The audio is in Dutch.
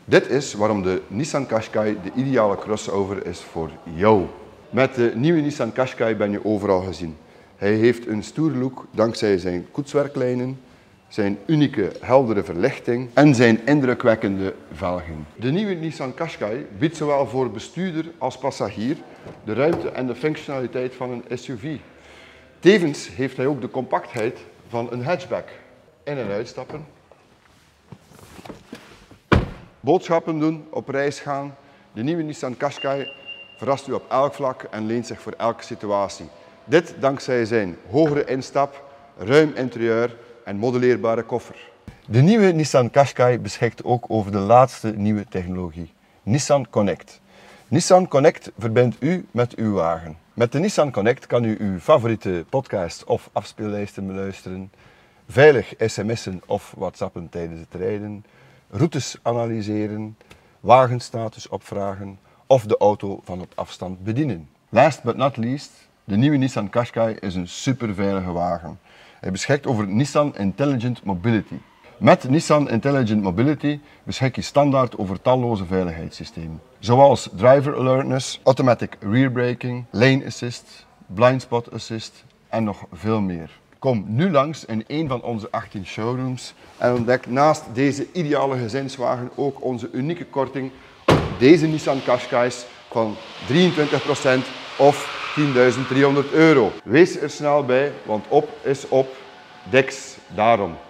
Dit is waarom de Nissan Qashqai de ideale crossover is voor jou. Met de nieuwe Nissan Qashqai ben je overal gezien. Hij heeft een stoere look dankzij zijn koetswerklijnen, zijn unieke heldere verlichting en zijn indrukwekkende velgen. De nieuwe Nissan Qashqai biedt zowel voor bestuurder als passagier de ruimte en de functionaliteit van een SUV. Tevens heeft hij ook de compactheid van een hatchback. In- en uitstappen. Boodschappen doen, op reis gaan. De nieuwe Nissan Qashqai verrast u op elk vlak en leent zich voor elke situatie. Dit dankzij zijn hogere instap, ruim interieur en modelleerbare koffer. De nieuwe Nissan Qashqai beschikt ook over de laatste nieuwe technologie, Nissan Connect. Nissan Connect verbindt u met uw wagen. Met de Nissan Connect kan u uw favoriete podcast of afspeellijsten beluisteren, veilig sms'en of whatsappen tijdens het rijden, routes analyseren, wagenstatus opvragen of de auto van op afstand bedienen. Last but not least, de nieuwe Nissan Qashqai is een superveilige wagen. Hij beschikt over Nissan Intelligent Mobility. Met Nissan Intelligent Mobility beschik je standaard over talloze veiligheidssystemen, zoals driver alertness, automatic rear braking, lane assist, blind spot assist en nog veel meer. Kom nu langs in een van onze 18 showrooms en ontdek naast deze ideale gezinswagen ook onze unieke korting op deze Nissan Qashqai's van 23% of €10.300. Wees er snel bij, want op is op, Dix daarom.